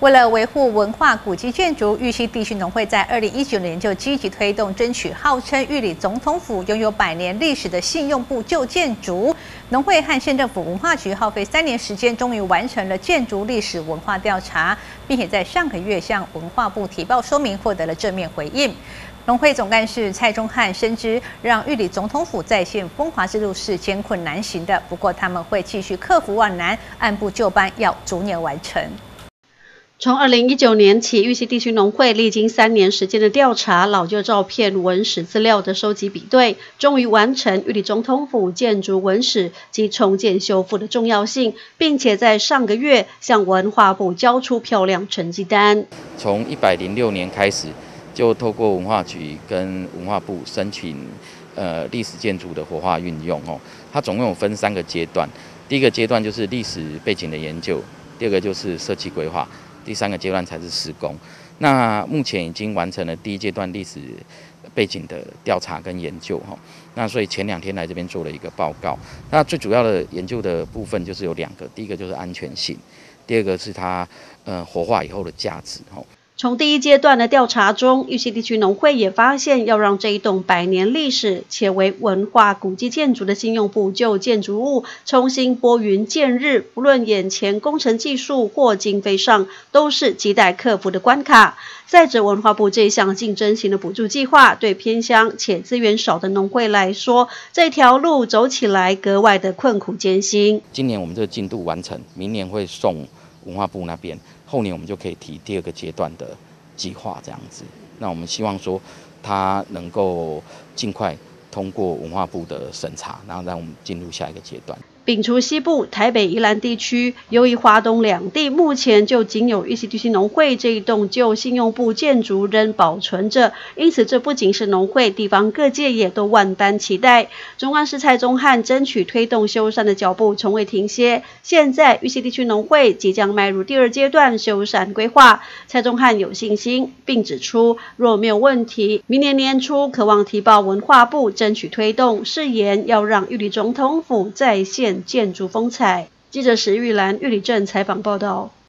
为了维护文化古迹建筑，玉溪地区农会在2019年就积极推动，争取号称玉里总统府拥有100年历史的信用部旧建筑。农会和县政府文化局耗费3年时间，终于完成了建筑历史文化调查，并且在上个月向文化部提报说明，获得了正面回应。农会总干事蔡宗翰深知，让玉里总统府再现风华之路是艰困难行的，不过他们会继续克服万难，按部就班，要逐年完成。 从2019年起，玉溪地区农会历经3年时间的调查、老旧照片、文史资料的收集比对，终于完成玉里总统府建筑文史及重建修复的重要性，并且在上个月向文化部交出漂亮成绩单。 从106年开始，就透过文化局跟文化部申请历史建筑的活化运用哦。它总共有分3个阶段，第一个阶段就是历史背景的研究，第二个就是设计规划。第3个阶段才是施工。那目前已经完成了第1阶段历史背景的调查跟研究哈。那所以前2天来这边做了一个报告。那最主要的研究的部分就是有2个，第一个就是安全性，第二个是它活化以后的价值哈。 从第1阶段的调查中，玉溪地区农会也发现，要让这一栋100年历史且为文化古迹建筑的信用部旧建筑物重新拨云见日，不论眼前工程技术或经费上，都是亟待克服的关卡。再者，文化部这项竞争型的补助计划，对偏乡且资源少的农会来说，这条路走起来格外的困苦艰辛。 今年我们这个进度完成，明年会送文化部那边，后年我们就可以提第2个阶段的计划这样子。那我们希望说，它能够尽快通过文化部的审查，然后让我们进入下一个阶段。 摒除西部、台北、宜兰地区，由于华东2地目前就仅有玉溪地区农会这一栋旧信用部建筑仍保存着，因此这不仅是农会，地方各界也都万般期待。总干事蔡宗翰争取推动修缮的脚步从未停歇，现在玉溪地区农会即将迈入第2阶段修缮规划。蔡宗翰有信心，并指出若没有问题，明年年初渴望提报文化部争取推动，誓言要让玉里总统府再现建筑风采。记者石玉兰玉里镇采访报道。